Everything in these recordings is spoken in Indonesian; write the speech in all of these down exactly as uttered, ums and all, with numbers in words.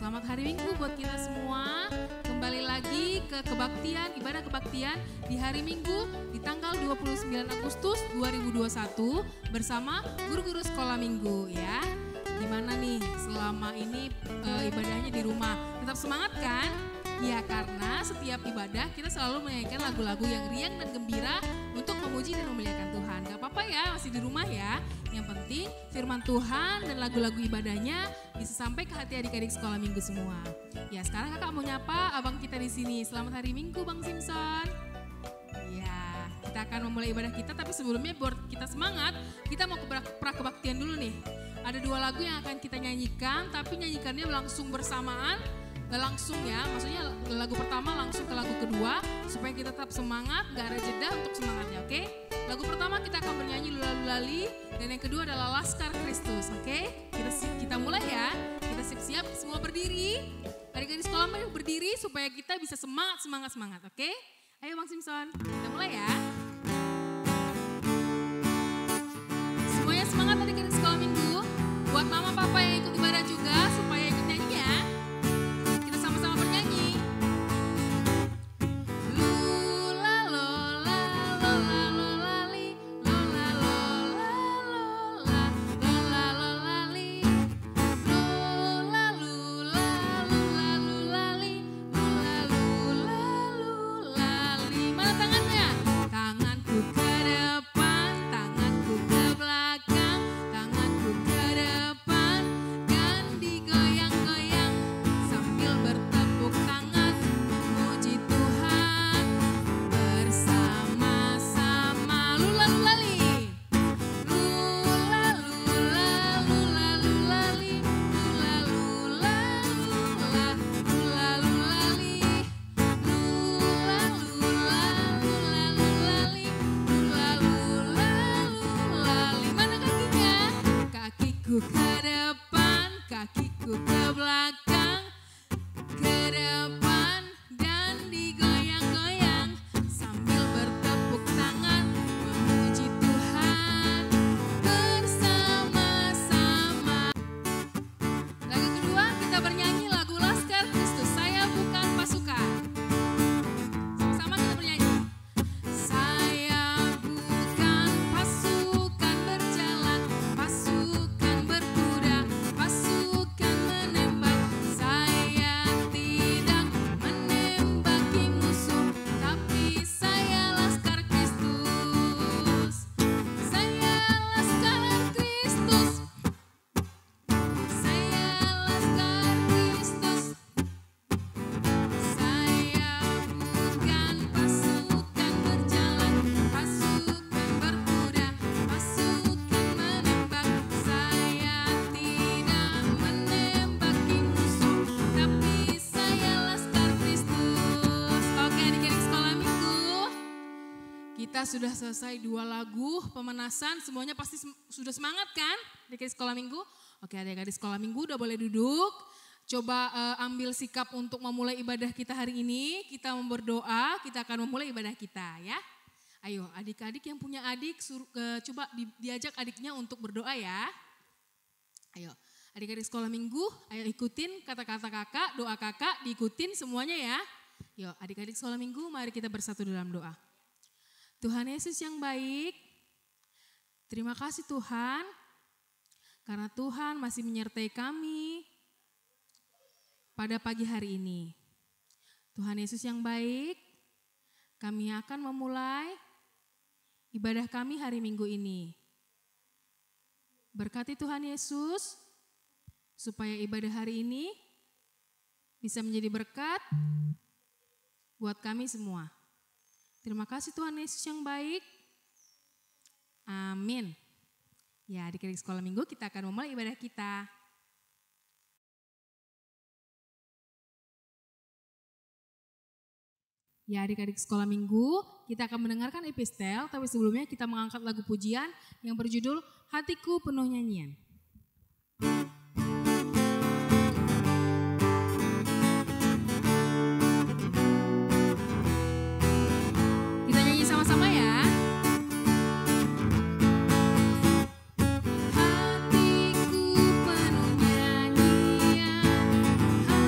Selamat hari Minggu buat kita semua. Kembali lagi ke kebaktian, ibadah kebaktian di hari Minggu di tanggal dua puluh sembilan Agustus dua ribu dua puluh satu bersama guru-guru sekolah Minggu ya. Gimana nih selama ini e, ibadahnya di rumah? Tetap semangat kan? Ya, karena setiap ibadah kita selalu menyanyikan lagu-lagu yang riang dan gembira untuk memuji dan memuliakan Tuhan. Gak apa-apa ya, masih di rumah ya. Yang penting firman Tuhan dan lagu-lagu ibadahnya bisa sampai ke hati adik-adik sekolah Minggu semua. Ya, sekarang kakak mau nyapa abang kita di sini. Selamat hari Minggu Bang Simpson. Ya, kita akan memulai ibadah kita, tapi sebelumnya buat kita semangat, kita mau ke prakebaktian dulu nih. Ada dua lagu yang akan kita nyanyikan, tapi nyanyikannya langsung bersamaan. Gak langsung ya, maksudnya lagu pertama langsung ke lagu kedua supaya kita tetap semangat, gak ada jeda untuk semangatnya, oke? Okay? Lagu pertama kita akan bernyanyi Lula-Lulali dan yang kedua adalah Laskar Kristus, oke? Okay? Kita kita mulai ya, kita siap-siap semua berdiri. Adik-adik sekolah berdiri supaya kita bisa semangat, semangat, semangat, oke? Okay? Ayo Bang Simpson, kita mulai ya. Semuanya semangat adik-adik sekolah Minggu. Buat mama papa yang ikut ibadah juga supaya ikut nyanyi ya. Sudah selesai dua lagu pemanasan, semuanya pasti sem- sudah semangat kan adik-adik sekolah Minggu? Oke, adik-adik sekolah Minggu udah boleh duduk. Coba uh, ambil sikap untuk memulai ibadah kita hari ini. Kita mau berdoa, kita akan memulai ibadah kita ya. Ayo adik-adik yang punya adik, suruh, uh, coba di, diajak adiknya untuk berdoa ya. Ayo adik-adik sekolah Minggu, ayo ikutin kata-kata kakak, doa kakak, diikutin semuanya ya. Yuk adik-adik sekolah Minggu, mari kita bersatu dalam doa. Tuhan Yesus yang baik, terima kasih Tuhan, karena Tuhan masih menyertai kami pada pagi hari ini. Tuhan Yesus yang baik, kami akan memulai ibadah kami hari Minggu ini. Berkati Tuhan Yesus, supaya ibadah hari ini bisa menjadi berkat buat kami semua. Terima kasih Tuhan Yesus yang baik. Amin. Ya, adik-adik sekolah Minggu kita akan memulai ibadah kita. Ya, adik-adik sekolah Minggu kita akan mendengarkan epistel, tapi sebelumnya kita mengangkat lagu pujian yang berjudul Hatiku Penuh Nyanyian. Sama-sama ya. Hatiku penuh nyanyian,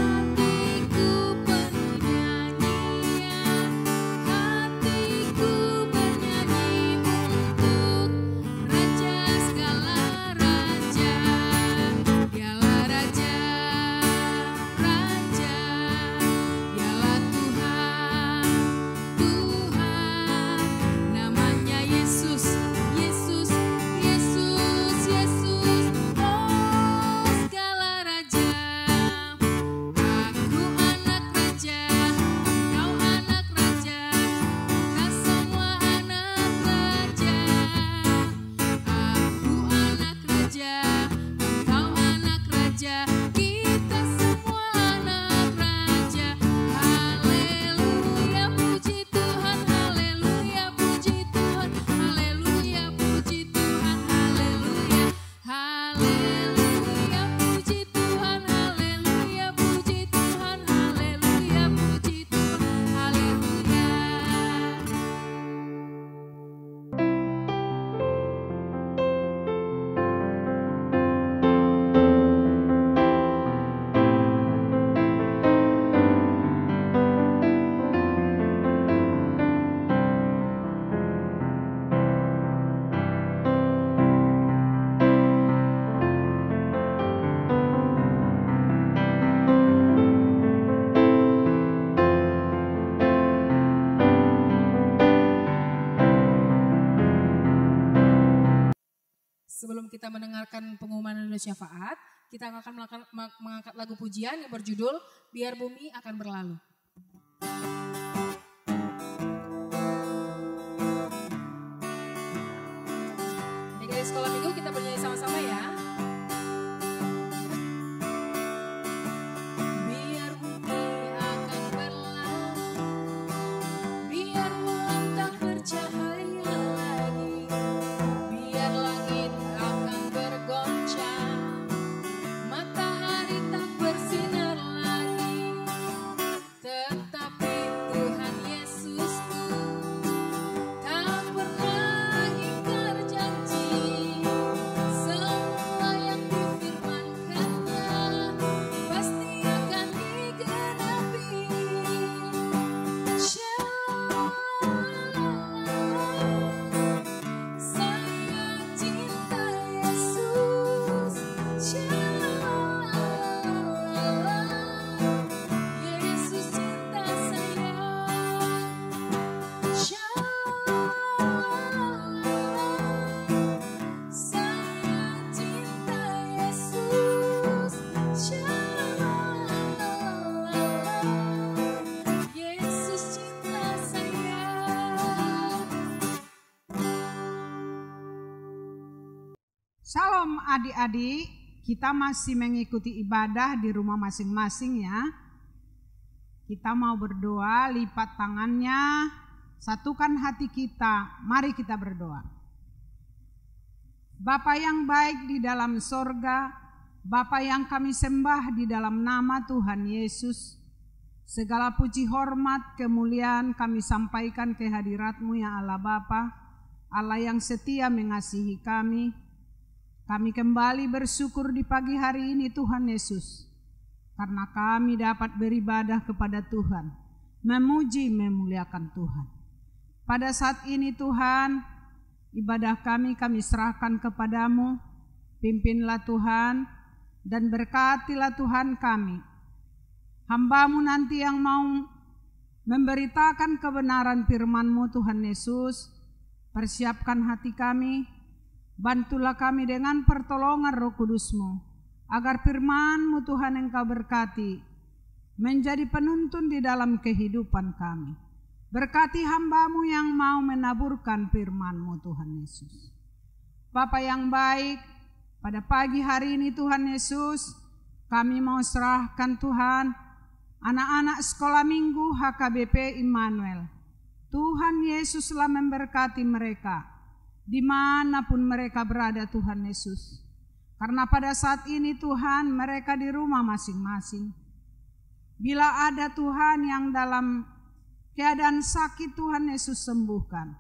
kita mendengarkan pengumuman dan syafaat, kita akan mengangkat lagu pujian yang berjudul Biar Bumi Akan Berlalu. Di sekolah minggu kita bernyanyi sama-sama ya. Shalom adik-adik, kita masih mengikuti ibadah di rumah masing-masing ya. Kita mau berdoa, lipat tangannya, satukan hati kita, mari kita berdoa. Bapa yang baik di dalam sorga, Bapa yang kami sembah di dalam nama Tuhan Yesus, segala puji hormat kemuliaan kami sampaikan ke hadirat-Mu ya Allah Bapa, Allah yang setia mengasihi kami. Kami kembali bersyukur di pagi hari ini Tuhan Yesus, karena kami dapat beribadah kepada Tuhan, memuji memuliakan Tuhan. Pada saat ini Tuhan, ibadah kami kami serahkan kepadamu, pimpinlah Tuhan, dan berkatilah Tuhan kami. Hamba-Mu nanti yang mau memberitakan kebenaran firman-Mu Tuhan Yesus, persiapkan hati kami. Bantulah kami dengan pertolongan Roh Kudus-Mu, agar firman-Mu Tuhan Engkau berkati, menjadi penuntun di dalam kehidupan kami. Berkati hamba-Mu yang mau menaburkan firman-Mu Tuhan Yesus. Bapa yang baik, pada pagi hari ini Tuhan Yesus, kami mau serahkan Tuhan, anak-anak sekolah minggu H K B P Immanuel. Tuhan Yesuslah memberkati mereka, dimanapun mereka berada Tuhan Yesus. Karena pada saat ini Tuhan mereka di rumah masing-masing. Bila ada Tuhan yang dalam keadaan sakit Tuhan Yesus sembuhkan.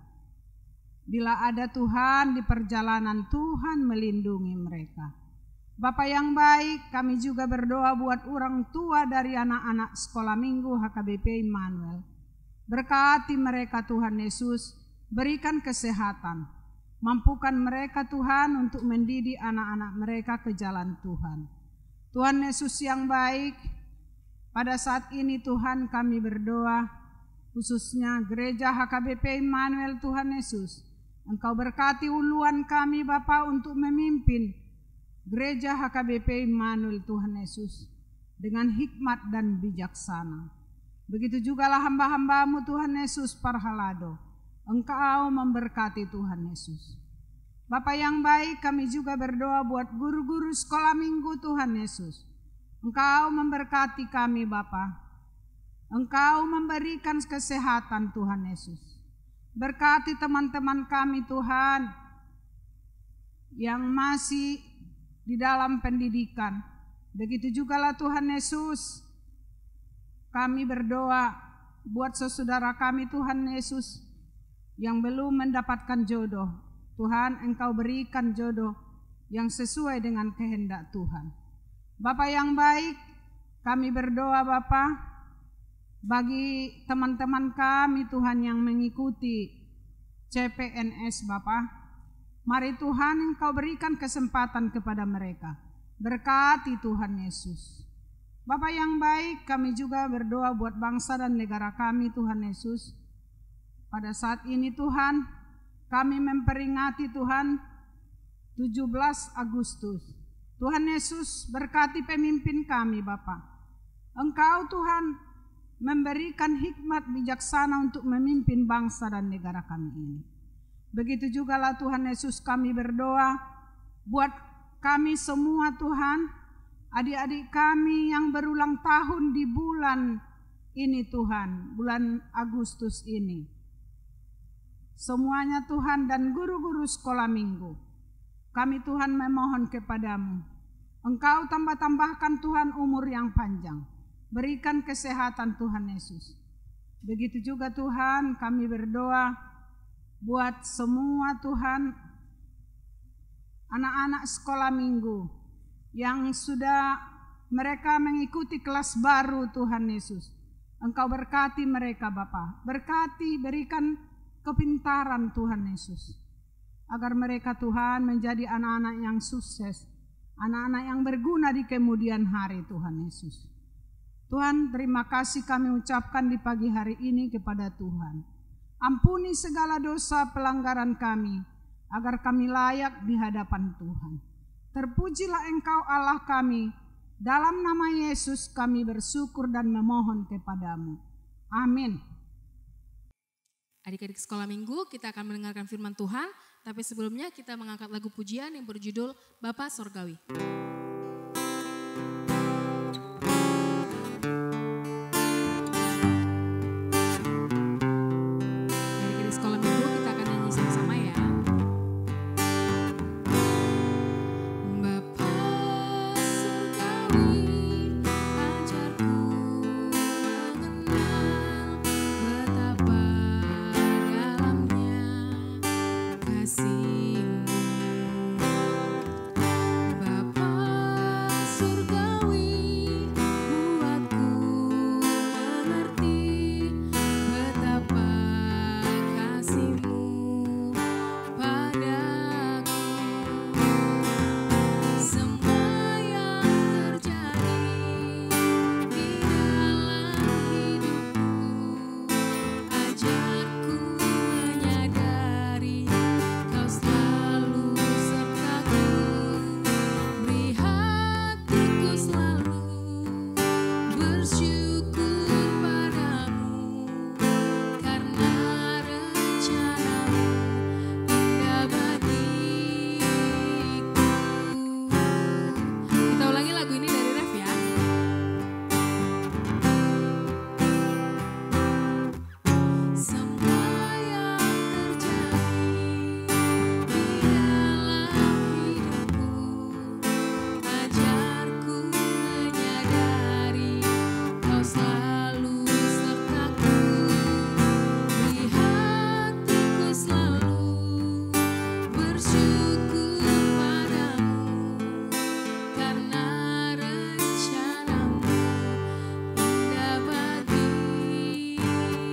Bila ada Tuhan di perjalanan Tuhan melindungi mereka. Bapa yang baik, kami juga berdoa buat orang tua dari anak-anak sekolah minggu H K B P Immanuel. Berkati mereka Tuhan Yesus, berikan kesehatan. Mampukan mereka Tuhan untuk mendidik anak-anak mereka ke jalan Tuhan. Tuhan Yesus yang baik, pada saat ini Tuhan kami berdoa, khususnya gereja H K B P Immanuel Tuhan Yesus. Engkau berkati uluan kami Bapa untuk memimpin gereja H K B P Immanuel Tuhan Yesus dengan hikmat dan bijaksana. Begitu jugalah hamba-hamba-Mu Tuhan Yesus Parhalado. Engkau memberkati Tuhan Yesus. Bapa yang baik, kami juga berdoa buat guru-guru sekolah minggu Tuhan Yesus. Engkau memberkati kami Bapa. Engkau memberikan kesehatan Tuhan Yesus. Berkati teman-teman kami Tuhan yang masih di dalam pendidikan. Begitu jugalah Tuhan Yesus. Kami berdoa buat saudara kami Tuhan Yesus yang belum mendapatkan jodoh. Tuhan, Engkau berikan jodoh yang sesuai dengan kehendak Tuhan. Bapa yang baik, kami berdoa Bapa bagi teman-teman kami Tuhan yang mengikuti C P N S Bapa. Mari Tuhan Engkau berikan kesempatan kepada mereka. Berkati Tuhan Yesus. Bapa yang baik, kami juga berdoa buat bangsa dan negara kami Tuhan Yesus. Pada saat ini Tuhan, kami memperingati Tuhan tujuh belas Agustus. Tuhan Yesus berkati pemimpin kami Bapa. Engkau Tuhan memberikan hikmat bijaksana untuk memimpin bangsa dan negara kami ini. Begitu juga lah Tuhan Yesus kami berdoa buat kami semua Tuhan, adik-adik kami yang berulang tahun di bulan ini Tuhan, bulan Agustus ini. Semuanya Tuhan dan guru-guru sekolah minggu, kami Tuhan memohon kepadamu, Engkau tambah-tambahkan Tuhan umur yang panjang, berikan kesehatan Tuhan Yesus. Begitu juga Tuhan kami berdoa buat semua Tuhan anak-anak sekolah minggu yang sudah mereka mengikuti kelas baru Tuhan Yesus. Engkau berkati mereka Bapa, berkati berikan kepintaran Tuhan Yesus. Agar mereka Tuhan menjadi anak-anak yang sukses, anak-anak yang berguna di kemudian hari Tuhan Yesus. Tuhan, terima kasih kami ucapkan di pagi hari ini kepada Tuhan. Ampuni segala dosa pelanggaran kami, agar kami layak di hadapan Tuhan. Terpujilah Engkau Allah kami, dalam nama Yesus kami bersyukur dan memohon kepadamu. Amin. Adik-adik sekolah minggu, kita akan mendengarkan firman Tuhan, tapi sebelumnya kita mengangkat lagu pujian yang berjudul Bapa Sorgawi. Adik-adik sekolah minggu, kita akan nyanyi sama-sama ya. Bapa Sorgawi, ajarku mengenal betapa kasih-Mu. Bapa Surgawi, buatku mengerti betapa kasih-Mu padaku. Semua yang terjadi di dalam hidupku, ajarku menyadari Kau selalu sertaku, beri hatiku selalu bersyukur padamu, karena rencana-Mu indah bagiku. Kita ulangi lagu ini dari ref ya. Semua yang terjadi di dalam hidupku, ajarku menyadari Kau selalu sertaku, beri hatiku selalu bersyukur padamu, karena rencana-Mu indah bagiku.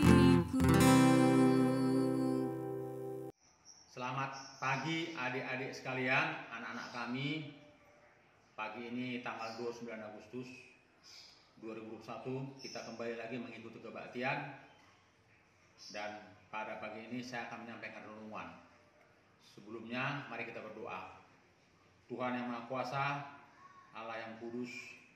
Selamat pagi adik-adik sekalian, anak-anak kami. Pagi ini tanggal dua puluh sembilan Agustus dua ribu dua puluh satu kita kembali lagi mengikuti kebaktian. Dan pada pagi ini saya akan menyampaikan renungan. Sebelumnya mari kita berdoa. Tuhan yang Maha Kuasa, Allah yang kudus,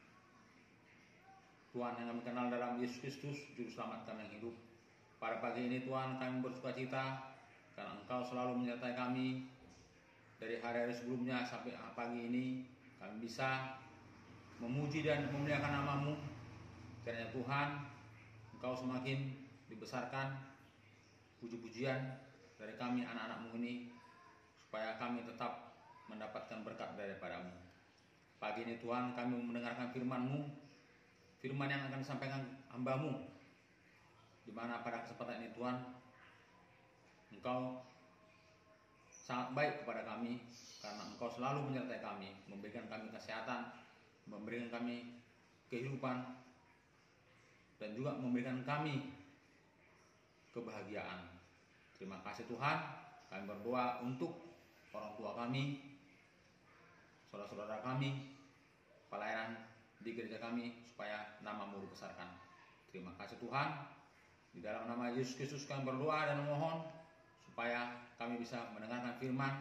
Tuhan yang kami kenal dalam Yesus Kristus, Juru Selamat kami yang hidup. Pada pagi ini Tuhan kami bersuka cita karena Engkau selalu menyertai kami dari hari-hari sebelumnya sampai pagi ini. Kami bisa memuji dan memuliakan nama-Mu. Kiranya Tuhan, Engkau semakin dibesarkan, puji-pujian dari kami anak-anak-Mu ini, supaya kami tetap mendapatkan berkat daripada-Mu. Pagi ini Tuhan kami mendengarkan firman-Mu, firman yang akan disampaikan hamba-Mu, di mana pada kesempatan ini Tuhan, Engkau sangat baik kepada kami, karena Engkau selalu menyertai kami, memberikan kami kesehatan, memberikan kami kehidupan, dan juga memberikan kami kebahagiaan. Terima kasih Tuhan. Kami berdoa untuk orang tua kami, saudara-saudara kami, pelayanan di gereja kami, supaya nama-Mu dibesarkan. Terima kasih Tuhan. Di dalam nama Yesus Kristus kami berdoa dan memohon supaya kami bisa mendengarkan firman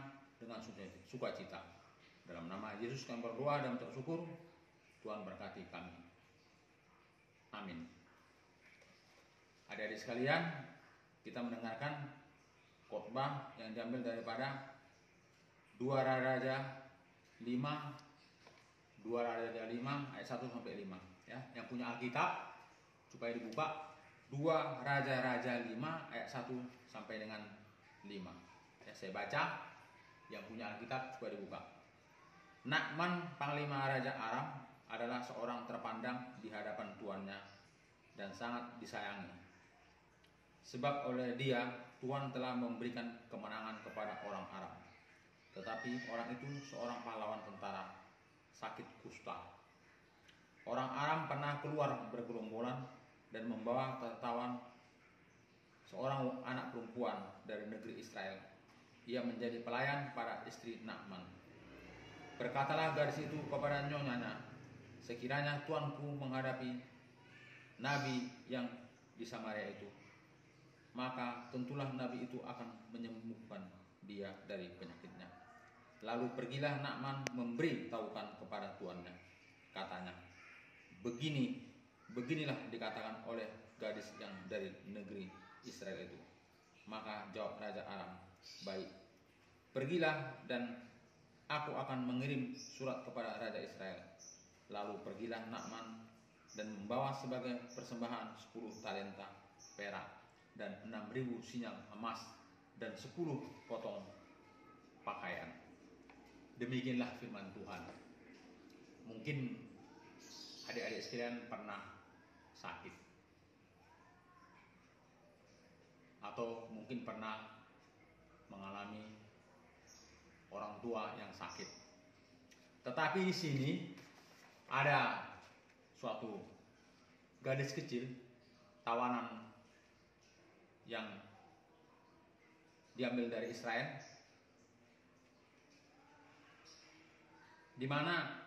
dengan sukacita. Dalam nama Yesus kami berdoa dan bersyukur. Tuhan berkati kami. Amin. Adik-adik sekalian, kita mendengarkan khotbah yang diambil daripada dua Raja lima, dua Raja lima ayat satu sampai lima. Ya, yang punya Alkitab supaya dibuka dua Raja-Raja lima ayat satu sampai dengan lima. Ya, saya baca, yang punya Alkitab supaya dibuka. Na'man, panglima Raja Aram, adalah seorang terpandang di hadapan tuannya dan sangat disayangi. Sebab oleh dia Tuhan telah memberikan kemenangan kepada orang Aram. Tetapi orang itu seorang pahlawan tentara sakit kusta. Orang Aram pernah keluar bergerombolan dan membawa tertawan seorang anak perempuan dari negeri Israel. Ia menjadi pelayan pada istri Na'man. Berkatalah gadis itu kepada nyonyanya, sekiranya tuanku menghadapi nabi yang di Samaria itu, maka tentulah nabi itu akan menyembuhkan dia dari penyakitnya. Lalu pergilah Na'man memberi tahukan kepada tuannya. Katanya, begini, beginilah dikatakan oleh gadis yang dari negeri Israel itu. Maka jawab Raja Aram, baik, pergilah dan aku akan mengirim surat kepada Raja Israel. Lalu pergilah Na'man dan membawa sebagai persembahan sepuluh talenta perak dan enam ribu sinyal emas dan sepuluh potong pakaian. Demikianlah firman Tuhan. Mungkin adik-adik sekalian pernah sakit, atau mungkin pernah mengalami orang tua yang sakit. Tetapi di sini ada suatu gadis kecil, tawanan yang diambil dari Israel, di mana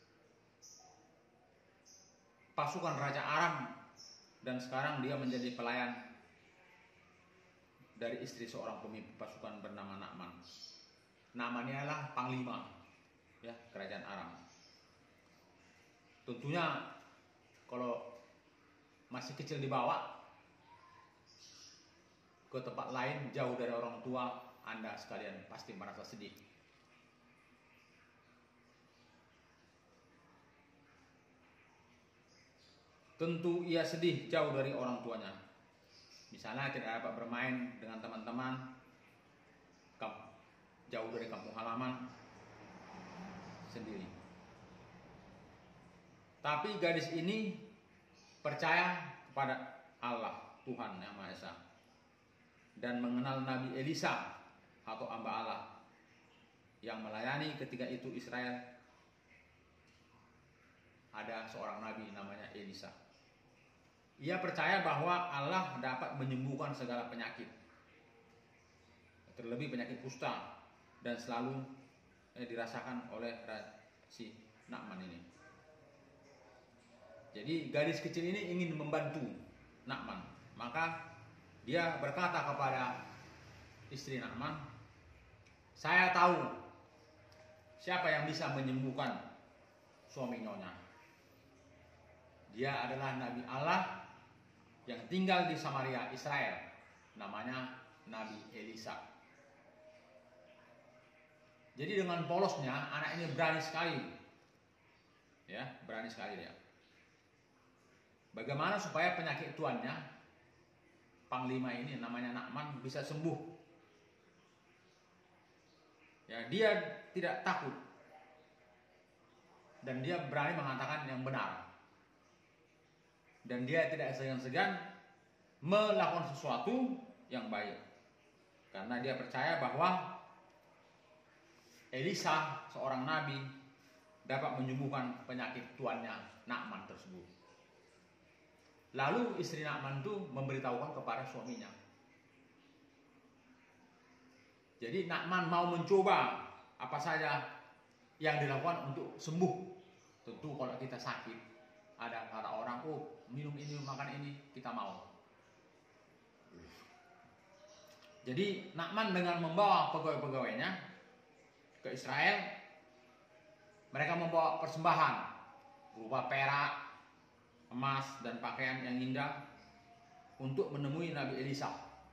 pasukan Raja Aram, dan sekarang dia menjadi pelayan dari istri seorang pemimpin pasukan bernama Na'man. Na'man ialah panglima, ya, kerajaan Aram. Tentunya kalau masih kecil dibawa ke tempat lain jauh dari orang tua, Anda sekalian pasti merasa sedih. Tentu ia sedih jauh dari orang tuanya. Misalnya tidak dapat bermain dengan teman-teman, jauh dari kampung halaman, sendiri. Tapi gadis ini percaya kepada Allah, Tuhan Yang Maha Esa, dan mengenal Nabi Elisa atau hamba Allah yang melayani ketika itu Israel. Ada seorang nabi namanya Elisa. Ia percaya bahwa Allah dapat menyembuhkan segala penyakit, terlebih penyakit kusta, dan selalu eh, dirasakan oleh si Na'man ini. Jadi gadis kecil ini ingin membantu Na'man, maka dia berkata kepada istri Na'man, saya tahu siapa yang bisa menyembuhkan suami nyonya. Dia adalah Nabi Allah yang tinggal di Samaria, Israel. Namanya Nabi Elisa. Jadi dengan polosnya anak ini berani sekali, ya, berani sekali dia. Bagaimana supaya penyakit tuannya, panglima ini namanya Na'man, bisa sembuh? Ya, dia tidak takut dan dia berani mengatakan yang benar. Dan dia tidak segan-segan melakukan sesuatu yang baik, karena dia percaya bahwa Elisa, seorang nabi, dapat menyembuhkan penyakit tuannya Na'man tersebut. Lalu istri Na'man itu memberitahukan kepada suaminya. Jadi Na'man mau mencoba apa saja yang dilakukan untuk sembuh. Tentu kalau kita sakit, ada kata orang, oh minum ini, makan ini, kita mau. Jadi Na'man dengan membawa pegawai-pegawainya ke Israel, mereka membawa persembahan berupa perak, emas, dan pakaian yang indah untuk menemui Nabi Elisa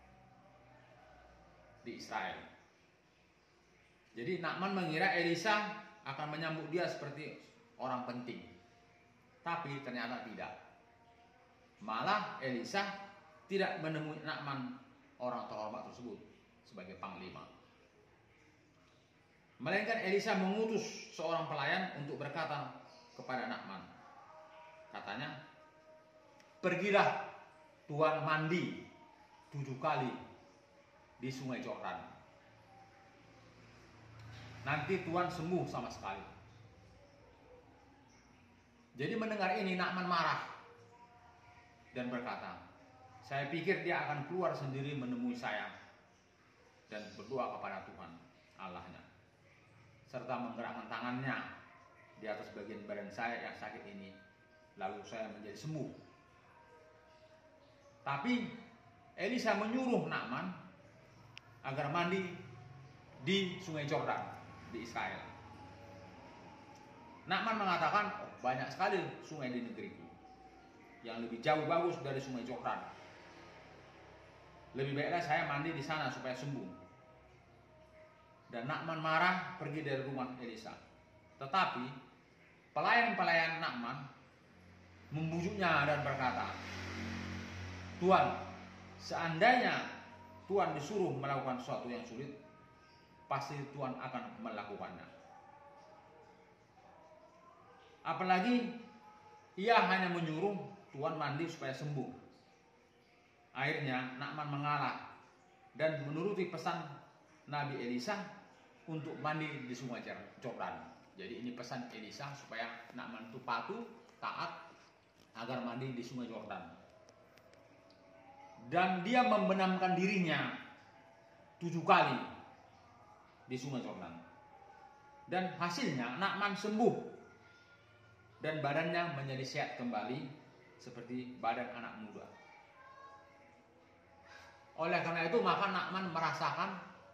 di Israel. Jadi Naaman mengira Elisa akan menyambut dia seperti orang penting, tapi ternyata tidak. Malah Elisa tidak menemui Naaman, orang terhormat tersebut, sebagai panglima. Melainkan Elisa mengutus seorang pelayan untuk berkata kepada Naaman. Katanya, pergilah Tuan mandi tujuh kali di sungai Yordan. Nanti Tuan sembuh sama sekali. Jadi mendengar ini Naaman marah dan berkata, saya pikir dia akan keluar sendiri menemui saya dan berdoa kepada Tuhan Allahnya, serta menggerakkan tangannya di atas bagian badan saya yang sakit ini, lalu saya menjadi sembuh. Tapi Elisa menyuruh Naaman agar mandi di sungai Yordan di Israel. Naaman mengatakan, oh, banyak sekali sungai di negeriku yang lebih jauh bagus dari sungai Yordan. Lebih baiklah saya mandi di sana supaya sembuh. Dan Naaman marah pergi dari rumah Elisa. Tetapi pelayan-pelayan Naaman membujuknya dan berkata, Tuan, seandainya Tuan disuruh melakukan sesuatu yang sulit, pasti Tuan akan melakukannya. Apalagi ia hanya menyuruh Tuan mandi supaya sembuh. Akhirnya Naaman mengalah dan menuruti pesan Nabi Elisa untuk mandi di sungai Yordan. Jadi ini pesan Elisa supaya Naaman itu patuh, taat agar mandi di sungai Yordan. Dan dia membenamkan dirinya tujuh kali di sungai Yordan. Dan hasilnya Naaman sembuh dan badannya menjadi sehat kembali seperti badan anak muda. Oleh karena itu maka Naaman merasakan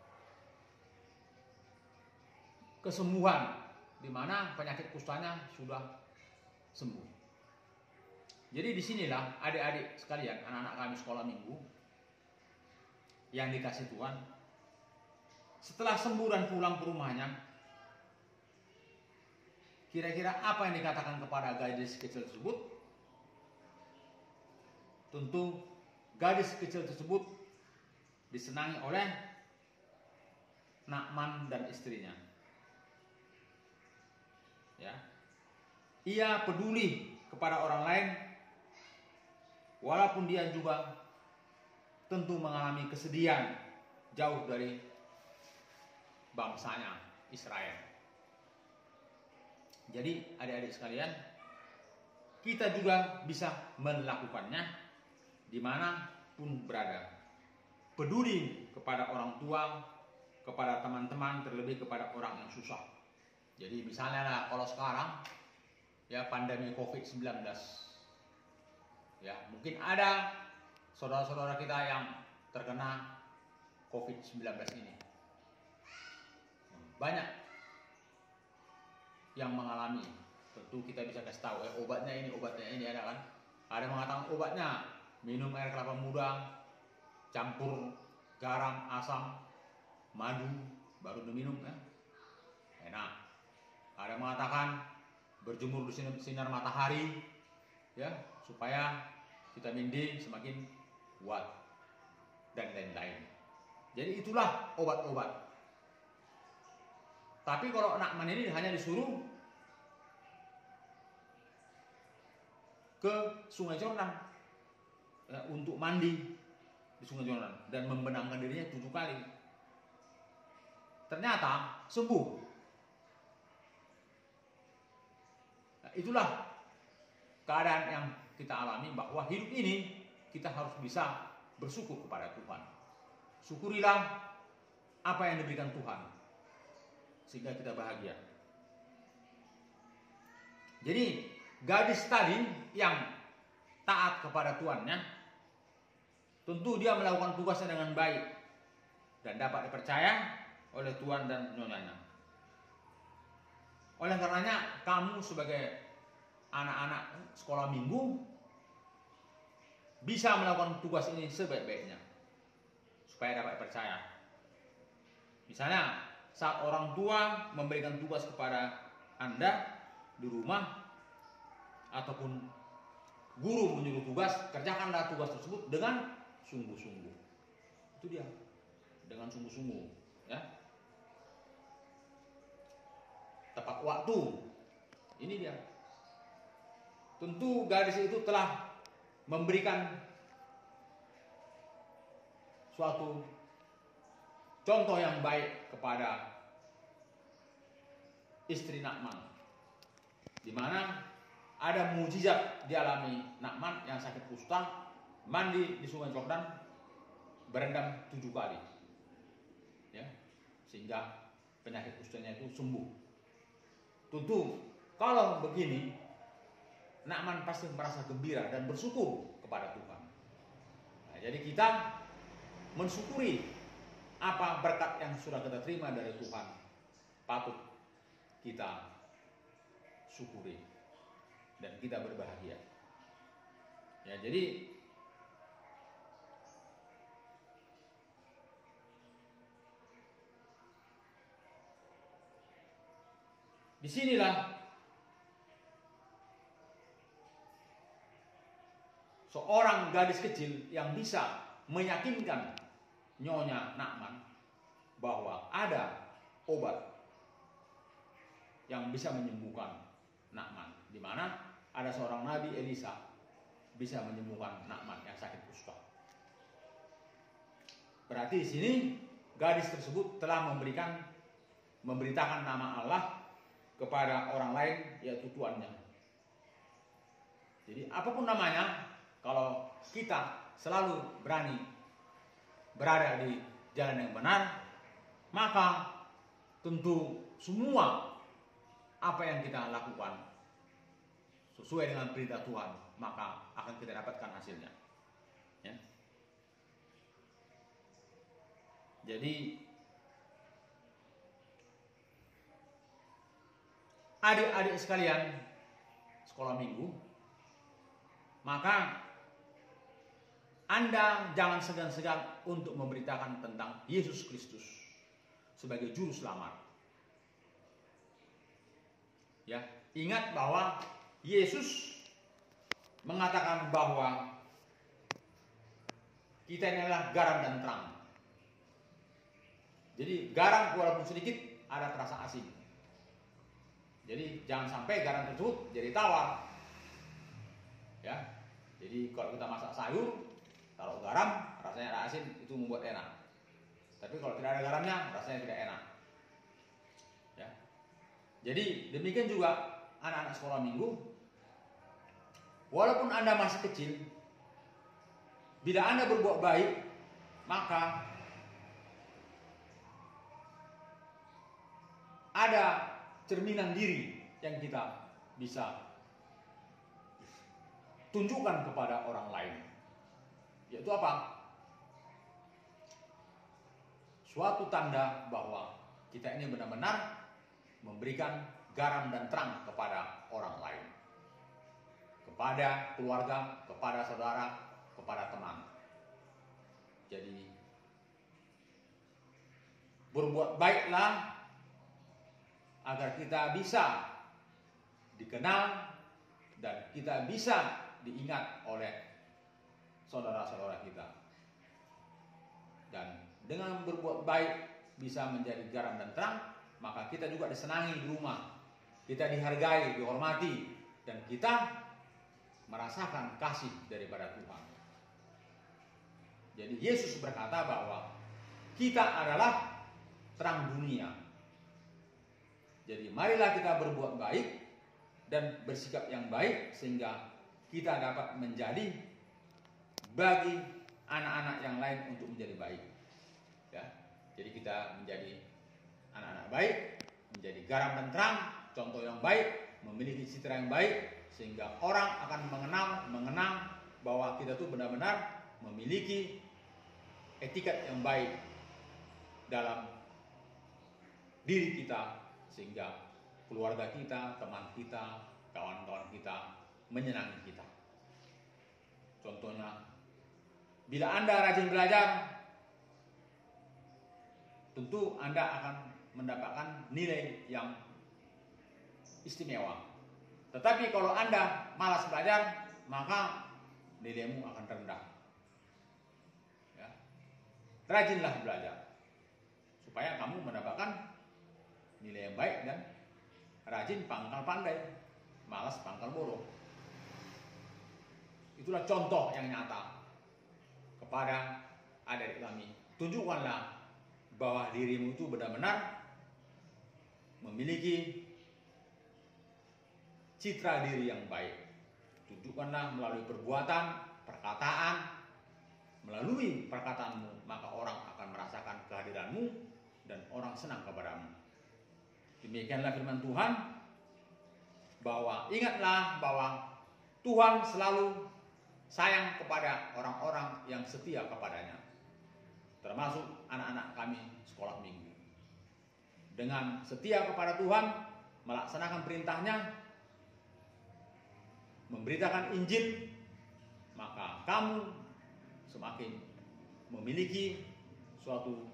kesembuhan, di mana penyakit kustanya sudah sembuh. Jadi disinilah adik-adik sekalian, anak-anak kami sekolah minggu yang dikasih Tuhan, setelah sembuh dan pulang ke rumahnya, kira-kira apa yang dikatakan kepada gadis kecil tersebut? Tentu gadis kecil tersebut disenangi oleh Naaman dan istrinya. Ya, ia peduli kepada orang lain, walaupun dia juga tentu mengalami kesedihan jauh dari bangsanya Israel. Jadi adik-adik sekalian, kita juga bisa melakukannya dimanapun berada. Peduli kepada orang tua, kepada teman-teman, terlebih kepada orang yang susah. Jadi misalnya lah, kalau sekarang ya pandemi covid sembilan belas, ya mungkin ada saudara-saudara kita yang terkena covid sembilan belas ini. Banyak yang mengalami. Tentu kita bisa kasih tahu, eh, obatnya ini, obatnya ini, ada kan? Ada mengatakan obatnya minum air kelapa muda, campur garam, asam, madu, baru diminum, ya. Enak. Ada mengatakan berjemur di sinar matahari, ya, supaya vitamin D semakin kuat dan lain-lain. Jadi itulah obat-obat. Tapi kalau Naaman ini hanya disuruh ke sungai Yordan ya, untuk mandi di sungai Yordan dan membenamkan dirinya tujuh kali. Ternyata sembuh. Nah, itulah keadaan yang kita alami, bahwa hidup ini kita harus bisa bersyukur kepada Tuhan. Syukurilah apa yang diberikan Tuhan, sehingga kita bahagia. Jadi gadis tadi yang taat kepada tuannya, tentu dia melakukan tugasnya dengan baik dan dapat dipercaya oleh tuan dan nyonyanya. Oleh karenanya kamu sebagai anak-anak sekolah minggu bisa melakukan tugas ini sebaik-baiknya supaya dapat percaya. Misalnya saat orang tua memberikan tugas kepada Anda di rumah ataupun guru menyuruh tugas, kerjakanlah tugas tersebut dengan sungguh-sungguh. Itu dia, dengan sungguh-sungguh, ya. Tepat waktu. Ini dia. Tentu gadis itu telah memberikan suatu contoh yang baik kepada istri Na'man, di mana ada mujizat dialami Na'man yang sakit kusta, mandi di sungai Yordan, berendam tujuh kali, ya, sehingga penyakit kustanya itu sembuh. Tentu kalau begini, Na'man pasti merasa gembira dan bersyukur kepada Tuhan. Nah, jadi kita mensyukuri apa berkat yang sudah kita terima dari Tuhan, patut kita syukuri dan kita berbahagia. Ya, jadi disinilah seorang gadis kecil yang bisa meyakinkan nyonya Na'man bahwa ada obat yang bisa menyembuhkan Na'man, di mana ada seorang nabi Elisa bisa menyembuhkan Na'man yang sakit kusta. Berarti di sini gadis tersebut telah memberikan memberitakan nama Allah kepada orang lain, yaitu tuannya. Jadi apapun namanya, kalau kita selalu berani berada di jalan yang benar, maka tentu semua apa yang kita lakukan sesuai dengan perintah Tuhan, maka akan kita dapatkan hasilnya. Ya. Jadi adik-adik sekalian sekolah minggu, maka Anda jangan segan-segan untuk memberitakan tentang Yesus Kristus sebagai juru selamat. Ya, ingat bahwa Yesus mengatakan bahwa kita ini adalah garam dan terang. Jadi garam walaupun sedikit ada terasa asin. Jadi jangan sampai garam tersebut jadi tawar. Ya. Jadi kalau kita masak sayur, kalau garam rasanya ada asin, itu membuat enak. Tapi kalau tidak ada garamnya, rasanya tidak enak. Ya. Jadi demikian juga anak-anak sekolah minggu, walaupun Anda masih kecil, bila Anda berbuat baik, maka ada cerminan diri yang kita bisa tunjukkan kepada orang lain. Yaitu apa? Suatu tanda bahwa kita ini benar-benar memberikan garam dan terang kepada orang lain, kepada keluarga, kepada saudara, kepada teman. Jadi berbuat baiklah agar kita bisa dikenal dan kita bisa diingat oleh saudara-saudara kita. Dan dengan berbuat baik bisa menjadi garam dan terang, maka kita juga disenangi di rumah. Kita dihargai, dihormati, dan kita merasakan kasih daripada Tuhan. Jadi Yesus berkata bahwa kita adalah terang dunia. Jadi marilah kita berbuat baik dan bersikap yang baik sehingga kita dapat menjadi bagi anak-anak yang lain untuk menjadi baik. Ya. Jadi kita menjadi anak-anak baik, menjadi garam dan terang, contoh yang baik, memiliki citra yang baik, sehingga orang akan mengenal, mengenang bahwa kita tuh benar-benar memiliki etiket yang baik dalam diri kita, sehingga keluarga kita, teman kita, kawan-kawan kita, menyenangi kita. Contohnya, bila Anda rajin belajar, tentu Anda akan mendapatkan nilai yang istimewa. Tetapi kalau Anda malas belajar, maka nilaimu akan rendah. Ya. Rajinlah belajar, supaya kamu mendapatkan nilai yang baik, dan rajin pangkal pandai, malas pangkal bodoh. Itulah contoh yang nyata kepada adik kami. Tunjukkanlah bahwa dirimu itu benar-benar memiliki citra diri yang baik. Tunjukkanlah melalui perbuatan, perkataan. Melalui perkataanmu, maka orang akan merasakan kehadiranmu dan orang senang kepadamu. Demikianlah firman Tuhan, bahwa ingatlah bahwa Tuhan selalu sayang kepada orang-orang yang setia kepadanya, termasuk anak-anak kami sekolah minggu. Dengan setia kepada Tuhan, melaksanakan perintahnya, memberitakan Injil, maka kamu semakin memiliki suatu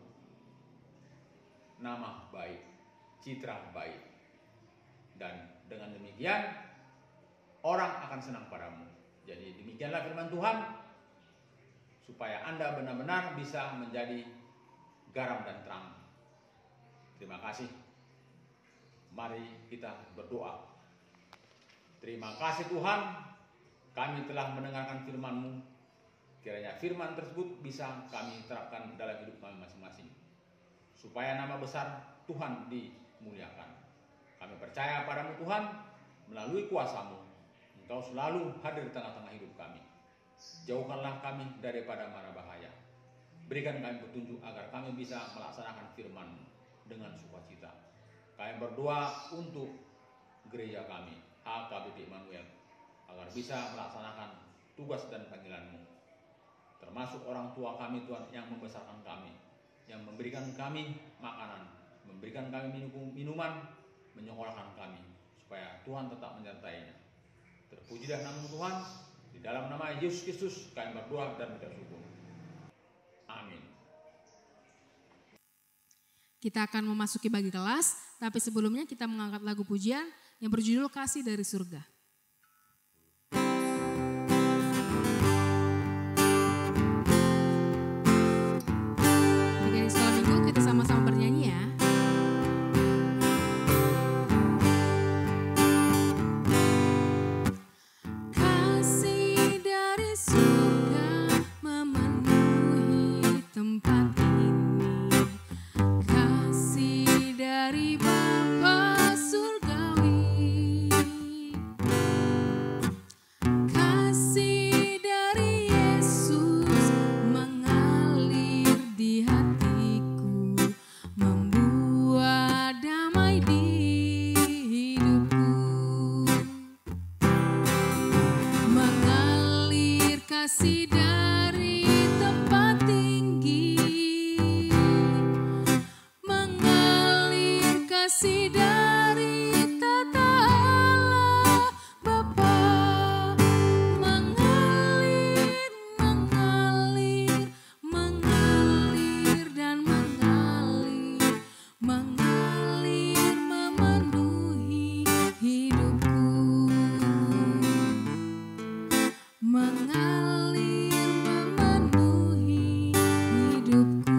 nama baik, citra baik, dan dengan demikian orang akan senang padamu. Jadi demikianlah firman Tuhan, supaya Anda benar-benar bisa menjadi garam dan terang. Terima kasih. Mari kita berdoa. Terima kasih Tuhan, kami telah mendengarkan firman-Mu. Kiranya firman tersebut bisa kami terapkan dalam hidup kami masing-masing, supaya nama besar Tuhan dimuliakan. Kami percaya padamu Tuhan, melalui kuasa-Mu Engkau selalu hadir di tengah-tengah hidup kami. Jauhkanlah kami daripada mara bahaya. Berikan kami petunjuk agar kami bisa melaksanakan firman-Mu dengan sukacita. Kami berdoa untuk gereja kami, H K B P Immanuel, agar bisa melaksanakan tugas dan panggilan-Mu. Termasuk orang tua kami Tuhan, yang membesarkan kami, yang memberikan kami makanan, memberikan kami minuman, menyekolahkan kami, supaya Tuhan tetap menyertainya. Terpujilah nama Tuhan. Di dalam nama Yesus Kristus kami berdoa dan bersyukur. Amin. Kita akan memasuki bagi kelas, tapi sebelumnya kita mengangkat lagu pujian yang berjudul Kasih dari Surga. Di sekolah minggu kita sama-sama bernyanyi ya. Tempat ini, kasih dari Bapa surgawi, kasih dari Yesus mengalir di hatiku, membuat damai di hidupku, mengalir kasih dari tempat tinggi, mengalir kasih dari tata Allah Bapa, mengalir, mengalir, mengalir dan mengalir, mengalir memenuhi hidupku, mengalir memenuhi hidupku.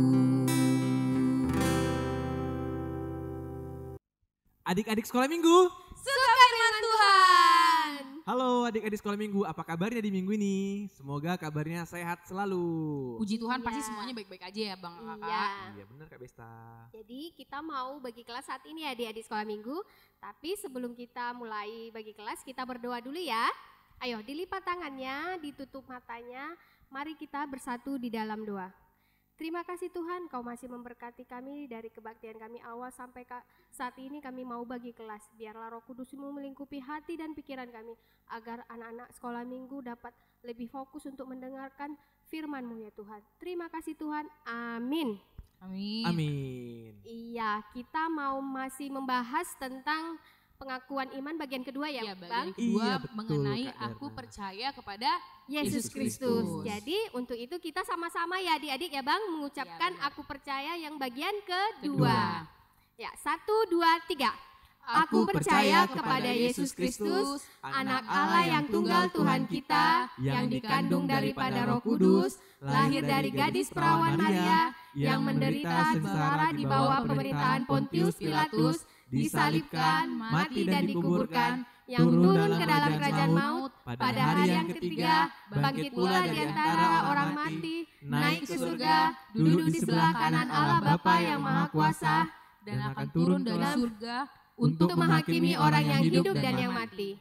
Adik-adik sekolah minggu. Suka firman Tuhan. Halo adik-adik sekolah minggu, apa kabarnya di minggu ini? Semoga kabarnya sehat selalu. Puji Tuhan, pasti Iya. semuanya baik-baik aja ya Bang Kakak. Iya. Iya benar Kak Besta. Jadi kita mau bagi kelas saat ini ya adik-adik sekolah minggu. Tapi sebelum kita mulai bagi kelas, kita berdoa dulu ya. Ayo dilipat tangannya, ditutup matanya. Mari kita bersatu di dalam doa. Terima kasih Tuhan, Kau masih memberkati kami dari kebaktian kami awal sampai saat ini kami mau bagi kelas. Biarlah Roh Kudus-Mu melingkupi hati dan pikiran kami, agar anak-anak sekolah minggu dapat lebih fokus untuk mendengarkan firman-Mu ya Tuhan. Terima kasih Tuhan, amin. Amin. Amin. Iya, kita mau masih membahas tentang pengakuan iman bagian kedua ya, Ya, Bang? bagian kedua Iya, betul, mengenai Kak Darna. aku percaya kepada Yesus Yesus Kristus. Kristus. Jadi untuk itu kita sama-sama ya adik-adik ya Bang mengucapkan Ya, benar. aku percaya yang bagian kedua. kedua. Ya, satu, dua, tiga. Aku percaya kepada Yesus Kristus, anak Allah yang tunggal Tuhan kita, yang dikandung daripada Roh Kudus, lahir dari gadis perawan Maria, yang menderita sengsara di bawah pemerintahan Pontius Pilatus, disalibkan, mati dan dikuburkan, yang turun ke dalam kerajaan maut, pada hari yang ketiga, bangkit pula di antara orang mati, naik ke surga, duduk di sebelah kanan Allah Bapa yang Maha Kuasa, dan akan turun dari surga untuk menghakimi orang yang hidup dan yang mati.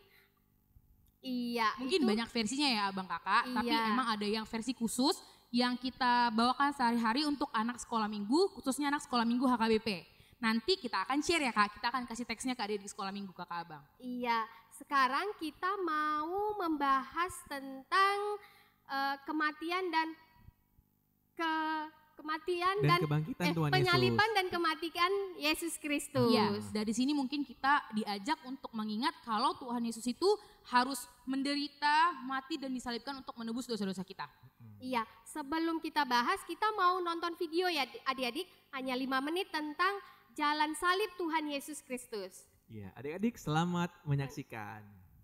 Iya, Mungkin itu banyak versinya ya Abang Kakak, tapi Iya. emang ada yang versi khusus yang kita bawakan sehari-hari untuk anak sekolah minggu, khususnya anak sekolah minggu H K B P. Nanti kita akan share ya Kak, kita akan kasih teksnya ke adik di sekolah minggu Kakak Abang. Iya, sekarang kita mau membahas tentang eh, kematian dan ke kematian Dan dan, kebangkitan eh, Tuhan penyaliban Yesus. dan kematian Yesus Kristus. Iya, dari sini mungkin kita diajak untuk mengingat kalau Tuhan Yesus itu harus menderita, mati dan disalibkan untuk menebus dosa-dosa kita. Iya, sebelum kita bahas kita mau nonton video ya adik-adik, hanya lima menit tentang jalan salib Tuhan Yesus Kristus. Ya, adik-adik selamat menyaksikan.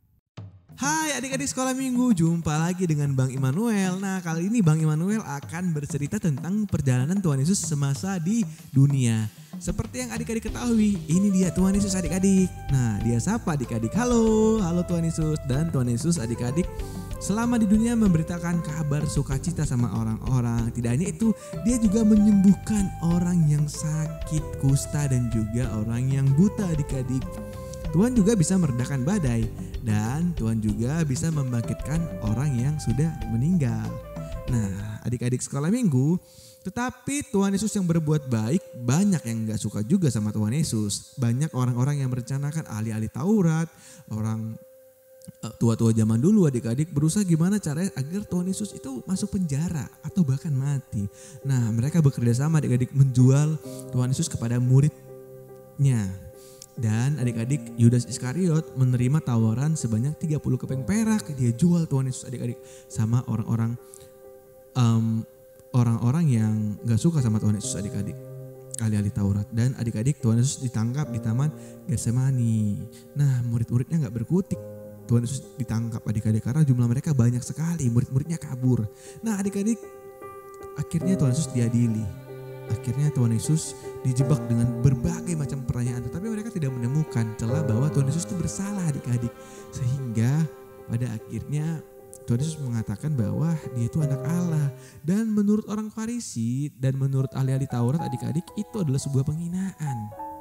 Hai adik-adik sekolah minggu, jumpa lagi dengan Bang Immanuel. Nah kali ini Bang Immanuel akan bercerita tentang perjalanan Tuhan Yesus semasa di dunia. Seperti yang adik-adik ketahui, ini dia Tuhan Yesus adik-adik. Nah dia sapa adik-adik, halo, halo Tuhan Yesus. Dan Tuhan Yesus adik-adik selama di dunia memberitakan kabar sukacita sama orang-orang. Tidak hanya itu, dia juga menyembuhkan orang yang sakit kusta dan juga orang yang buta adik-adik. Tuhan juga bisa meredakan badai dan Tuhan juga bisa membangkitkan orang yang sudah meninggal. Nah adik-adik sekolah minggu, tetapi Tuhan Yesus yang berbuat baik banyak yang gak suka juga sama Tuhan Yesus. Banyak orang-orang yang merencanakan ahli-ahli Taurat, orang tua-tua zaman dulu adik-adik berusaha gimana caranya agar Tuhan Yesus itu masuk penjara atau bahkan mati. Nah mereka bekerja sama adik-adik menjual Tuhan Yesus kepada muridnya. Dan adik-adik Yudas Iskariot menerima tawaran sebanyak tiga puluh keping perak. Dia jual Tuhan Yesus adik-adik sama orang-orang um, orang-orang yang gak suka sama Tuhan Yesus adik-adik, ahli-ahli Taurat. Dan adik-adik Tuhan Yesus ditangkap di taman Getsemani. Nah murid-muridnya gak berkutik. Tuhan Yesus ditangkap adik-adik karena jumlah mereka banyak sekali, murid-muridnya kabur. Nah adik-adik akhirnya Tuhan Yesus diadili. Akhirnya Tuhan Yesus dijebak dengan berbagai macam pertanyaan, tetapi mereka tidak menemukan celah bahwa Tuhan Yesus itu bersalah adik-adik. Sehingga pada akhirnya Tuhan Yesus mengatakan bahwa dia itu anak Allah. Dan menurut orang Farisi dan menurut ahli-ahli Taurat adik-adik itu adalah sebuah penghinaan.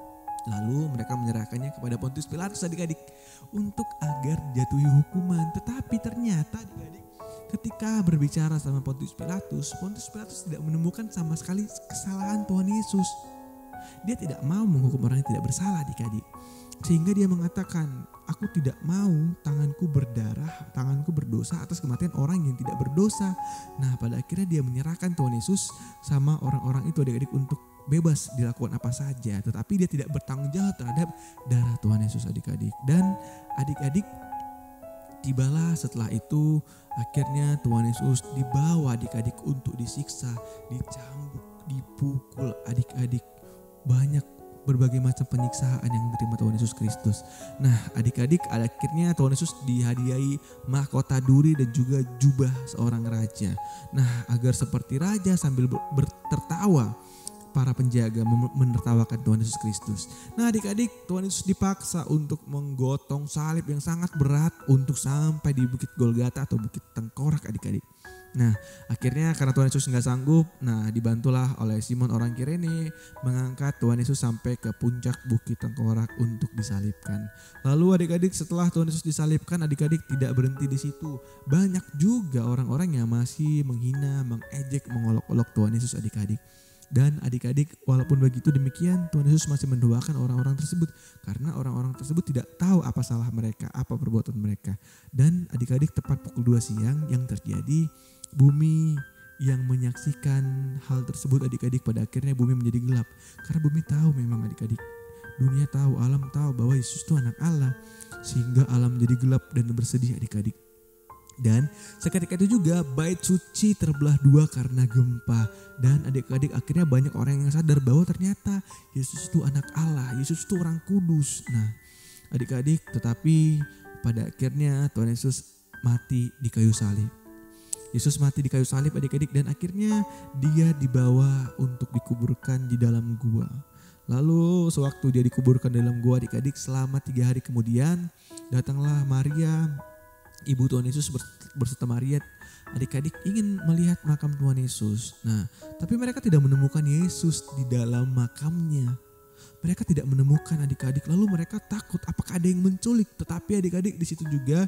Lalu mereka menyerahkannya kepada Pontius Pilatus adik-adik untuk agar jatuhi hukuman. Tetapi ternyata adik-adik ketika berbicara sama Pontius Pilatus, Pontius Pilatus tidak menemukan sama sekali kesalahan Tuhan Yesus. Dia tidak mau menghukum orang yang tidak bersalah adik-adik. Sehingga dia mengatakan, aku tidak mau tanganku berdarah, tanganku berdosa atas kematian orang yang tidak berdosa. Nah pada akhirnya dia menyerahkan Tuhan Yesus sama orang-orang itu adik-adik untuk bebas dilakukan apa saja. Tetapi dia tidak bertanggung jawab terhadap darah Tuhan Yesus adik-adik. Dan adik-adik tibalah setelah itu akhirnya Tuhan Yesus dibawa adik-adik untuk disiksa, dicambuk, dipukul adik-adik. Banyak berbagai macam penyiksaan yang diterima Tuhan Yesus Kristus. Nah adik-adik akhirnya Tuhan Yesus dihadiahi mahkota duri dan juga jubah seorang raja. Nah agar seperti raja sambil bertertawa, para penjaga menertawakan Tuhan Yesus Kristus. Nah adik-adik Tuhan Yesus dipaksa untuk menggotong salib yang sangat berat untuk sampai di Bukit Golgata atau Bukit Tengkorak adik-adik. Nah akhirnya karena Tuhan Yesus nggak sanggup, nah dibantulah oleh Simon orang Kirene mengangkat Tuhan Yesus sampai ke puncak Bukit Tengkorak untuk disalibkan. Lalu adik-adik setelah Tuhan Yesus disalibkan, adik-adik tidak berhenti di situ. Banyak juga orang-orang yang masih menghina, mengejek, mengolok-olok Tuhan Yesus adik-adik. Dan adik-adik walaupun begitu demikian Tuhan Yesus masih mendoakan orang-orang tersebut karena orang-orang tersebut tidak tahu apa salah mereka, apa perbuatan mereka. Dan adik-adik tepat pukul dua siang yang terjadi bumi yang menyaksikan hal tersebut adik-adik, pada akhirnya bumi menjadi gelap. Karena bumi tahu memang adik-adik, dunia tahu, alam tahu bahwa Yesus itu anak Allah. Sehingga alam menjadi gelap dan bersedih adik-adik. Dan seketika itu juga bait suci terbelah dua karena gempa. Dan adik-adik akhirnya banyak orang yang sadar bahwa ternyata Yesus itu anak Allah, Yesus itu orang kudus. Nah adik-adik, tetapi pada akhirnya Tuhan Yesus mati di kayu salib. Yesus mati di kayu salib adik-adik, dan akhirnya dia dibawa untuk dikuburkan di dalam gua. Lalu sewaktu dia dikuburkan dalam gua adik-adik, selama tiga hari kemudian datanglah Maria, ibu Tuhan Yesus berserta Maria adik-adik ingin melihat makam Tuhan Yesus. Nah, tapi mereka tidak menemukan Yesus di dalam makamnya. Mereka tidak menemukan adik-adik, lalu mereka takut apakah ada yang menculik. Tetapi adik-adik di situ juga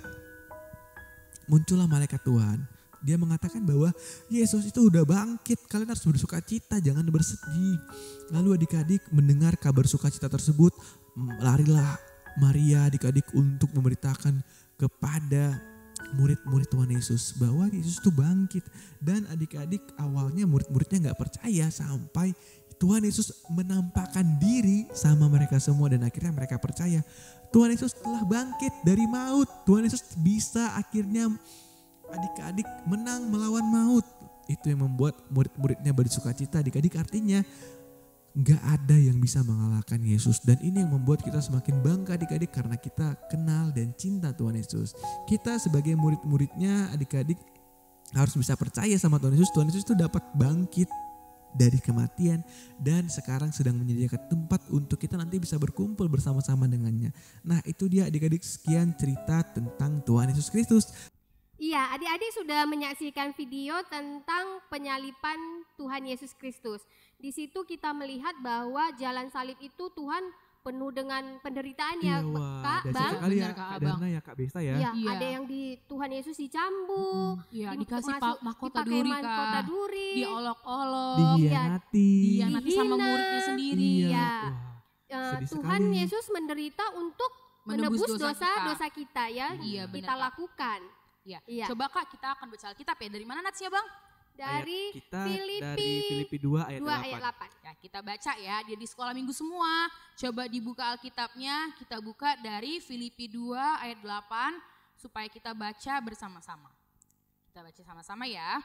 muncullah malaikat Tuhan. Dia mengatakan bahwa Yesus itu udah bangkit, kalian harus bersuka cita, jangan bersedih. Lalu adik-adik mendengar kabar sukacita tersebut, larilah Maria adik-adik untuk memberitakan kepada murid-murid Tuhan Yesus bahwa Yesus itu bangkit. Dan adik-adik awalnya murid-muridnya gak percaya sampai Tuhan Yesus menampakkan diri sama mereka semua, dan akhirnya mereka percaya Tuhan Yesus telah bangkit dari maut. Tuhan Yesus bisa akhirnya adik-adik menang melawan maut. Itu yang membuat murid-muridnya bersukacita adik-adik. Artinya gak ada yang bisa mengalahkan Yesus, dan ini yang membuat kita semakin bangga adik-adik karena kita kenal dan cinta Tuhan Yesus. Kita sebagai murid-muridnya adik-adik harus bisa percaya sama Tuhan Yesus. Tuhan Yesus itu dapat bangkit dari kematian dan sekarang sedang menyediakan tempat untuk kita nanti bisa berkumpul bersama-sama dengannya. Nah itu dia adik-adik, sekian cerita tentang Tuhan Yesus Kristus. Iya, adik-adik sudah menyaksikan video tentang penyaliban Tuhan Yesus Kristus. Di situ kita melihat bahwa jalan salib itu Tuhan penuh dengan penderitaan ya, Iya, wah, Kak, dahsyat Bang. sekali ya, Benar, Kak Kak Abang. Dana ya, Kak Besta ya. Iya, Iya. ada yang di Tuhan Yesus dicambuk, Iya, di- dikasih masuk- pa- mahkota dipakai duri, mahkota Kak. duri. Diolok-olok, Dihianati. dia nanti sama Dihina. muridnya sendiri. Iya. Iya. Wah, Eh, sedih Tuhan sekali. Yesus menderita untuk Menebus menebus dosa kita. dosa-dosa kita ya, Iya, benar, kita Kak. lakukan. Iya. Iya. Coba Kak, kita akan baca Alkitab ya. Dari mana Nats ya Bang? Dari Ayat kita Filipi dari Filipi dua ayat dua delapan. ayat delapan. Ya, kita baca ya, dia di sekolah minggu semua. Coba dibuka Alkitabnya, kita buka dari Filipi dua ayat delapan supaya kita baca bersama-sama. Kita baca sama-sama ya.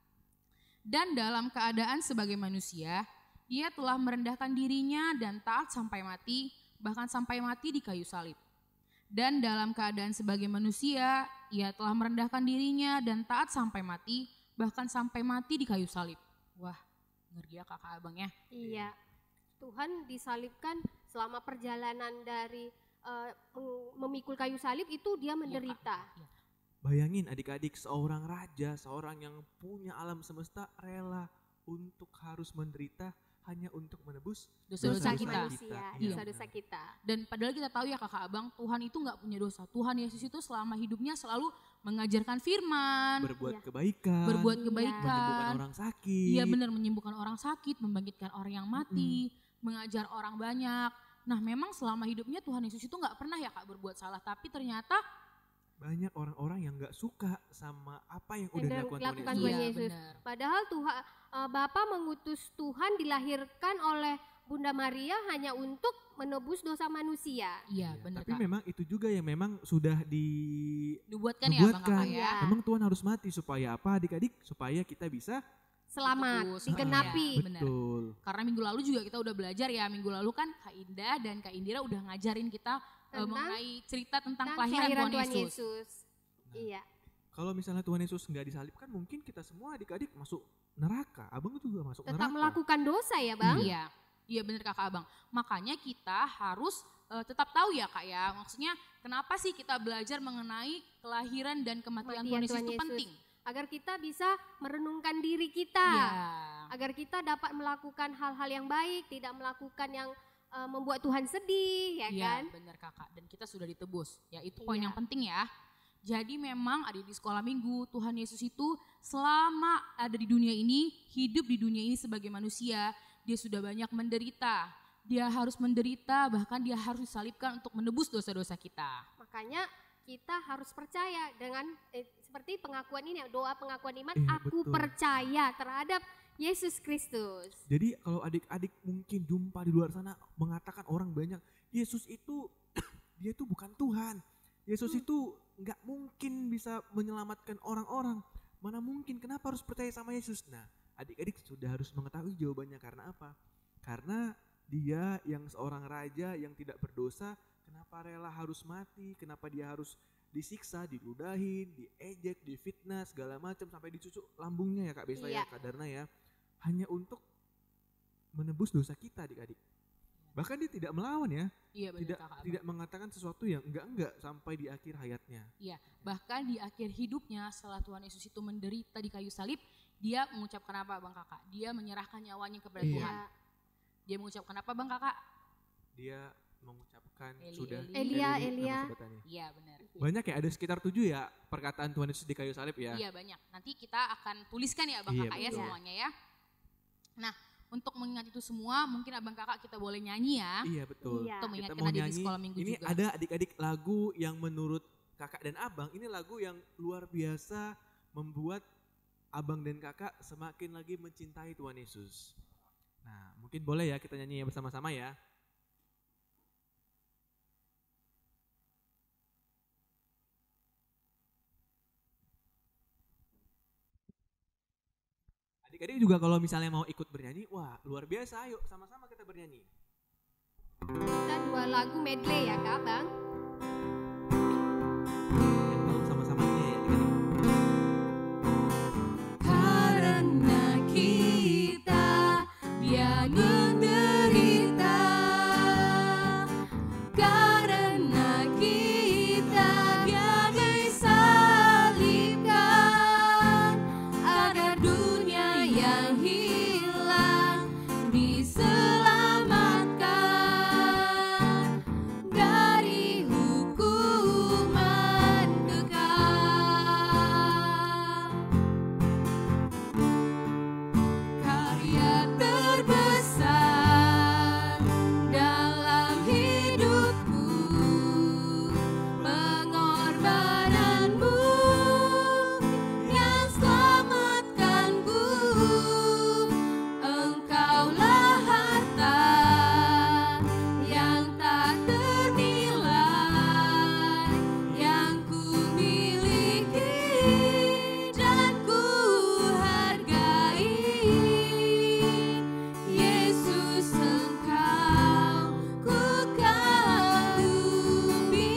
Dan dalam keadaan sebagai manusia, ia telah merendahkan dirinya dan taat sampai mati, bahkan sampai mati di kayu salib. Dan dalam keadaan sebagai manusia, ia telah merendahkan dirinya dan taat sampai mati, bahkan sampai mati di kayu salib. Wah, ngeri ya kakak abang ya. Iya. Tuhan disalibkan selama perjalanan dari eh, meng- memikul kayu salib itu dia menderita. Bayangin adik-adik, seorang raja, seorang yang punya alam semesta rela untuk harus menderita hanya untuk menebus Dosa-dosa Dosa kita. manusia, Iya. dosa-dosa kita. Dan padahal kita tahu ya kakak abang, Tuhan itu nggak punya dosa. Tuhan Yesus itu selama hidupnya selalu mengajarkan firman, berbuat Iya. kebaikan, berbuat Iya. kebaikan. menyembuhkan orang sakit. Iya benar, menyembuhkan orang sakit, membangkitkan orang yang mati, mengajar orang banyak. Nah memang selama hidupnya Tuhan Yesus itu nggak pernah ya kak berbuat salah, tapi ternyata Banyak orang-orang yang gak suka sama apa yang Yang udah udah dilakukan Tuhan dilakukan Yesus. Tuhan iya Yesus. benar. Padahal Tuhan eh, Bapa mengutus Tuhan dilahirkan oleh Bunda Maria hanya untuk menebus dosa manusia. Iya Iya, benar tapi kak. memang itu juga yang memang sudah di Dibuatkan ya dibuatkan. bang kakak ya. Iya. Memang Tuhan harus mati supaya apa adik-adik? Supaya kita bisa Selamat, Ditebus. digenapi. Iya, benar. betul. Karena minggu lalu juga kita udah belajar ya, minggu lalu kan Kak Indah dan Kak Indira udah ngajarin kita eh, Tentang- mengenai cerita tentang Dan kelahiran Tuhan Yesus. Yesus. Iya. Kalau misalnya Tuhan Yesus nggak disalibkan, mungkin kita semua adik-adik masuk neraka. Abang juga masuk Tetap neraka. melakukan dosa ya Bang. Iya, iya bener kakak abang. Makanya kita harus eh, tetap tahu ya kak ya. Maksudnya kenapa sih kita belajar mengenai kelahiran dan kematian Kematian Tuhan Yesus Tuhan itu Yesus. penting. Agar kita bisa merenungkan diri kita. Iya. Agar kita dapat melakukan hal-hal yang baik, tidak melakukan yang eh, membuat Tuhan sedih, ya Iya kan? bener kakak. Dan kita sudah ditebus. Ya itu poin Iya. yang penting ya. Jadi memang ada di sekolah minggu, Tuhan Yesus itu selama ada di dunia ini, hidup di dunia ini sebagai manusia, dia sudah banyak menderita. Dia harus menderita, bahkan dia harus disalibkan untuk menebus dosa-dosa kita. Makanya kita harus percaya dengan eh, seperti pengakuan ini, doa pengakuan iman, Iya, aku betul. percaya terhadap Yesus Kristus. Jadi kalau adik-adik mungkin jumpa di luar sana mengatakan orang banyak, Yesus itu dia itu bukan Tuhan. Yesus Hmm. itu nggak mungkin bisa menyelamatkan orang-orang. Mana mungkin, kenapa harus percaya sama Yesus? Nah, adik-adik sudah harus mengetahui jawabannya. Karena apa? Karena dia yang seorang raja yang tidak berdosa, kenapa rela harus mati? Kenapa dia harus disiksa, diludahin, diejek, difitnah, segala macam sampai dicucuk lambungnya ya Kak Besa Iya. ya, Kak Darna ya. Hanya untuk menebus dosa kita adik-adik. Bahkan dia tidak melawan ya, Iya benar tidak kakak. tidak mengatakan sesuatu yang enggak-enggak sampai di akhir hayatnya. Iya, bahkan di akhir hidupnya setelah Tuhan Yesus itu menderita di kayu salib, dia mengucapkan apa Bang Kakak? Dia menyerahkan nyawanya kepada Iya. Tuhan. Dia mengucapkan apa Bang Kakak? Dia mengucapkan Eli, sudah Eli. Elia, Eli, Elia. nama sebutannya. Iya benar. Banyak ya, ada sekitar tujuh ya perkataan Tuhan Yesus di kayu salib ya. Iya banyak. Nanti kita akan tuliskan ya Abang Iya, Kakak ya betul. semuanya ya. Nah, untuk mengingat itu semua, mungkin Abang Kakak kita boleh nyanyi ya. Iya betul. Iya. Untuk Kita mengingatkan mau adik di nyanyi. sekolah minggu Ini juga. ada adik-adik lagu yang menurut kakak dan abang, ini lagu yang luar biasa membuat abang dan kakak semakin lagi mencintai Tuhan Yesus. Nah, mungkin boleh ya kita nyanyi bersama-sama ya. Adik-adik juga kalau misalnya mau ikut bernyanyi, wah luar biasa, ayo sama-sama kita bernyanyi. Kita dua lagu medley ya Kak Bang. Yang tahu sama-sama ya adik-adik. Karena kita dia menderita, karena kita dia disalibkan, agar dunia yang hilang diselamatkan dari hukuman kekal. Karya terbesar dalam hidupku, pengorbananmu yang selamatkanku. Engkaulah harta yang tak ternilai, yang ku miliki dan ku hargai. Yesus, Engkau ku kagumi.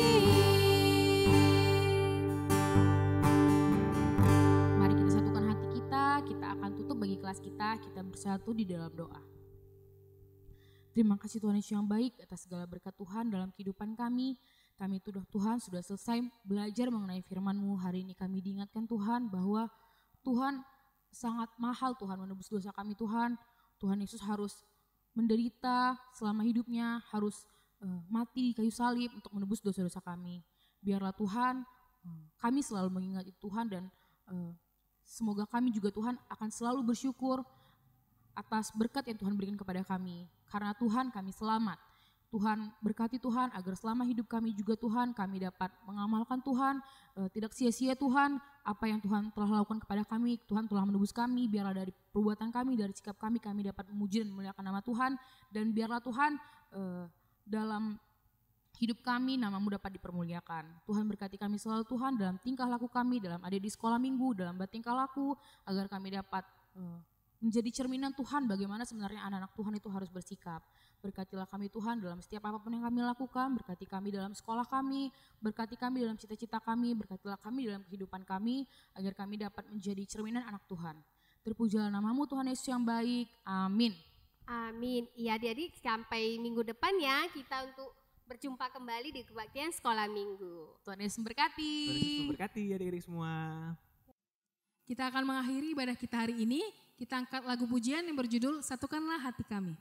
Mari kita satukan hati kita, kita akan tutup bagi kelas kita, kita bersatu di dalam doa. Terima kasih Tuhan Yesus yang baik atas segala berkat Tuhan dalam kehidupan kami. Kami itu sudah Tuhan sudah selesai belajar mengenai firman-Mu. Hari ini kami diingatkan Tuhan bahwa Tuhan sangat mahal Tuhan menebus dosa kami Tuhan. Tuhan Yesus harus menderita selama hidupnya, harus eh, mati di kayu salib untuk menebus dosa-dosa kami. Biarlah Tuhan eh, kami selalu mengingat itu Tuhan, dan eh, semoga kami juga Tuhan akan selalu bersyukur atas berkat yang Tuhan berikan kepada kami. Karena Tuhan kami selamat. Tuhan berkati Tuhan agar selama hidup kami juga Tuhan kami dapat mengamalkan Tuhan, eh, tidak sia-sia Tuhan apa yang Tuhan telah lakukan kepada kami. Tuhan telah menebus kami, biarlah dari perbuatan kami, dari sikap kami, kami dapat memuji dan memuliakan nama Tuhan. Dan biarlah Tuhan eh, dalam hidup kami namamu dapat dipermuliakan. Tuhan berkati kami selalu Tuhan dalam tingkah laku kami, dalam ada di sekolah minggu, dalam bertingkah laku, agar kami dapat eh, menjadi cerminan Tuhan bagaimana sebenarnya anak-anak Tuhan itu harus bersikap. Berkatilah kami Tuhan dalam setiap apapun yang kami lakukan, berkati kami dalam sekolah kami, berkati kami dalam cita-cita kami, berkatilah kami dalam kehidupan kami, agar kami dapat menjadi cerminan anak Tuhan. Terpujilah namamu Tuhan Yesus yang baik, amin. Amin. Iya adik-adik, sampai minggu depan ya kita untuk berjumpa kembali di kebaktian sekolah minggu. Tuhan Yesus memberkati. Tuhan Yesus memberkati adik-adik semua. Kita akan mengakhiri ibadah kita hari ini. Kita angkat lagu pujian yang berjudul Satukanlah Hati Kami.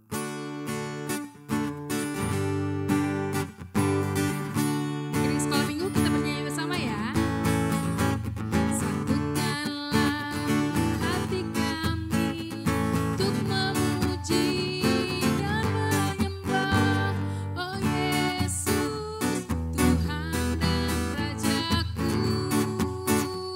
Di sekolah minggu kita bernyanyi bersama ya. Satukanlah hati kami untuk memuji dan menyembah, oh Yesus, Tuhan dan Rajaku.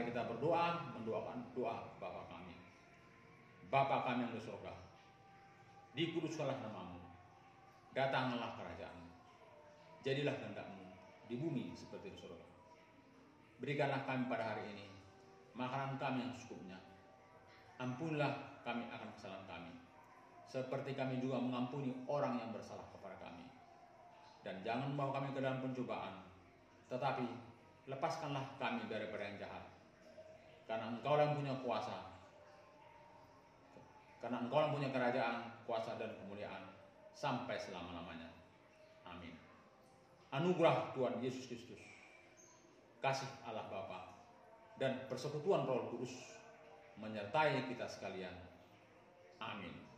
Mari kita berdoa, mendoakan doa Bapa kami. Bapa kami yang di surga, dikuduskanlah namamu, datanglah kerajaanmu, jadilah kehendak-mu di bumi seperti di surga. Berikanlah kami pada hari ini makanan kami yang secukupnya. Ampunilah kami akan kesalahan kami, seperti kami juga mengampuni orang yang bersalah kepada kami. Dan jangan membawa kami ke dalam pencobaan, tetapi lepaskanlah kami daripada yang jahat. Karena Engkau yang punya kuasa, karena Engkau yang punya kerajaan, kuasa dan kemuliaan sampai selama-lamanya. Amin. Anugerah Tuhan Yesus Kristus, kasih Allah Bapa, dan persekutuan Roh Kudus menyertai kita sekalian. Amin.